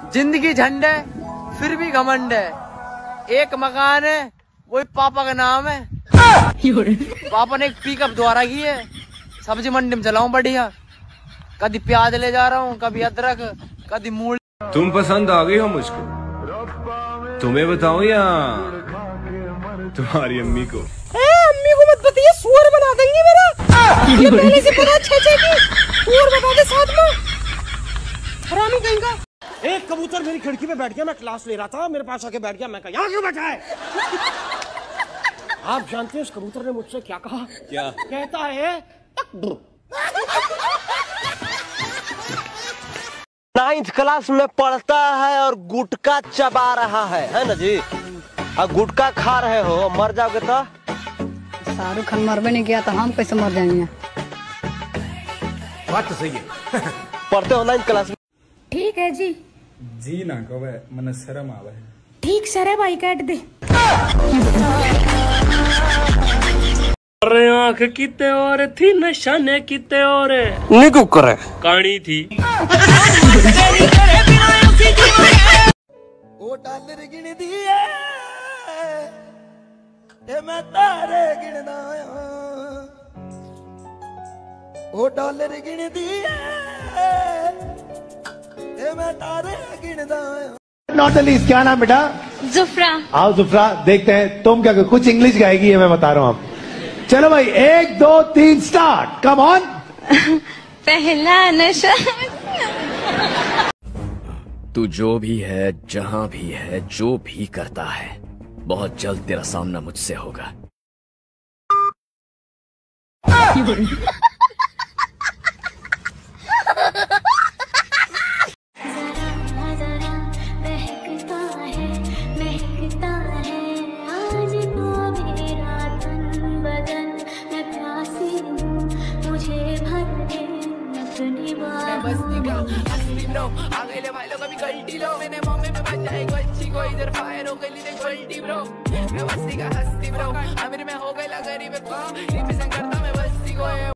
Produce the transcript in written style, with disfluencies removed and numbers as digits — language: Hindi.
जिंदगी झंड है फिर भी घमंड है। एक मकान है वही पापा का नाम है। पापा ने एक पिकअप द्वारा की है। सब्जी मंडी में चलाऊं बढ़िया। कभी प्याज ले जा रहा हूँ, कभी अदरक, कभी मूली। तुम पसंद आ गई हो मुझको, तुम्हें बताऊं या तुम्हारी अम्मी को? अम्मी को मत बताइए, सुअर बना देंगी मेरा। ये पहले से पता छे की सुअर बता दे साथ में। हरामी कहीं का। एक कबूतर मेरी खिड़की पे बैठ गया, मैं क्लास ले रहा था, मेरे पास आके बैठ गया। मैं कहा यहाँ क्यों बैठा है? आप जानते हैं उस कबूतर ने मुझसे क्या कहा? क्या कहता है? 9th क्लास में पढ़ता है और गुटखा चबा रहा है ना जी? और गुटखा खा रहे हो, मर जाओगे तो? शाहरुख खान मरबे नहीं किया तो हम कैसे मर जाएंगे? बात तो सही है। पढ़ते हो 9th क्लास में? ठीक है जी। जी ना कवे मन शर्म आवे। ठीक सर है भाई, काट दे। अरे आँख किते और थी, निशाने किते और निकू करे कानी थी। ओ डॉलर गिन दिए ते मैं तारे गिनदा आं। ओ डॉलर गिन दिए ते मैं तारे गिनदा आं। नॉट लीस्ट, क्या नाम बेटा? जुफ्रा। आओ जुफ्रा, देखते हैं तुम क्या कुछ इंग्लिश गाएगी है, मैं बता रहा हूँ आप। चलो भाई, 1 2 3 स्टार्ट, कम ऑन। पहला नशा। तू जो भी है, जहां भी है, जो भी करता है, बहुत जल्द तेरा सामना मुझसे होगा। आगे भाई लोग अभी गलती लो, मैंने मम्मी में बचाई अच्छी को, इधर फायर हो गई गलती ब्रो। मैं बस्ती का हस्ती ब्रो, अमीर में हो गई गरीब को, रिप्रेजेंट करता मैं बस्ती को।